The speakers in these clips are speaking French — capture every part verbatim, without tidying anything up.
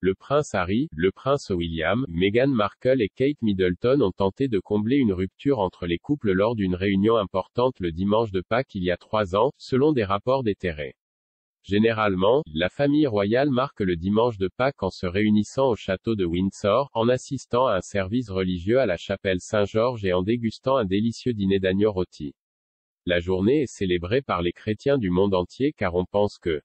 Le prince Harry, le prince William, Meghan Markle et Kate Middleton ont tenté de combler une rupture entre les couples lors d'une réunion importante le dimanche de Pâques il y a trois ans, selon des rapports déterrés. Généralement, la famille royale marque le dimanche de Pâques en se réunissant au château de Windsor, en assistant à un service religieux à la chapelle Saint-Georges et en dégustant un délicieux dîner d'agneau rôti. La journée est célébrée par les chrétiens du monde entier car on pense que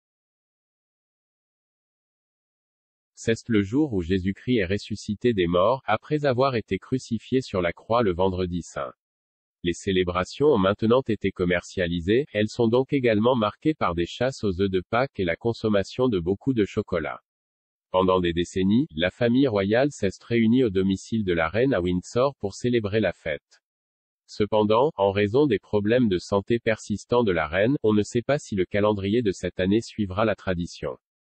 c'est le jour où Jésus-Christ est ressuscité des morts, après avoir été crucifié sur la croix le vendredi saint. Les célébrations ont maintenant été commercialisées, elles sont donc également marquées par des chasses aux œufs de Pâques et la consommation de beaucoup de chocolat. Pendant des décennies, la famille royale s'est réunie au domicile de la reine à Windsor pour célébrer la fête. Cependant, en raison des problèmes de santé persistants de la reine, on ne sait pas si le calendrier de cette année suivra la tradition.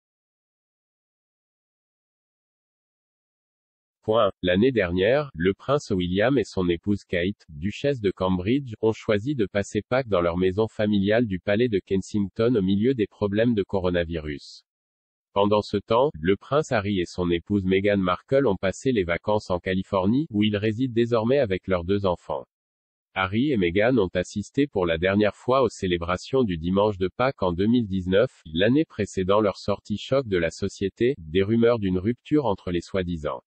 Point. L'année dernière, le prince William et son épouse Kate, duchesse de Cambridge, ont choisi de passer Pâques dans leur maison familiale du palais de Kensington au milieu des problèmes de coronavirus. Pendant ce temps, le prince Harry et son épouse Meghan Markle ont passé les vacances en Californie, où ils résident désormais avec leurs deux enfants. Harry et Meghan ont assisté pour la dernière fois aux célébrations du dimanche de Pâques en deux mille dix-neuf, l'année précédant leur sortie choc de la société, des rumeurs d'une rupture entre les soi-disant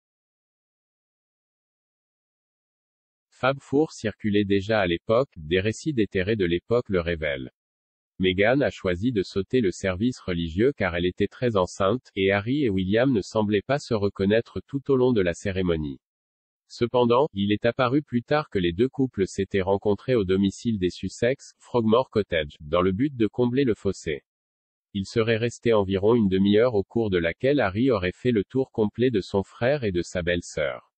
Fab Four circulaient déjà à l'époque, des récits déterrés de l'époque le révèlent. Meghan a choisi de sauter le service religieux car elle était très enceinte, et Harry et William ne semblaient pas se reconnaître tout au long de la cérémonie. Cependant, il est apparu plus tard que les deux couples s'étaient rencontrés au domicile des Sussex, Frogmore Cottage, dans le but de combler le fossé. Ils seraient restés environ une demi-heure au cours de laquelle Harry aurait fait le tour complet de son frère et de sa belle-sœur.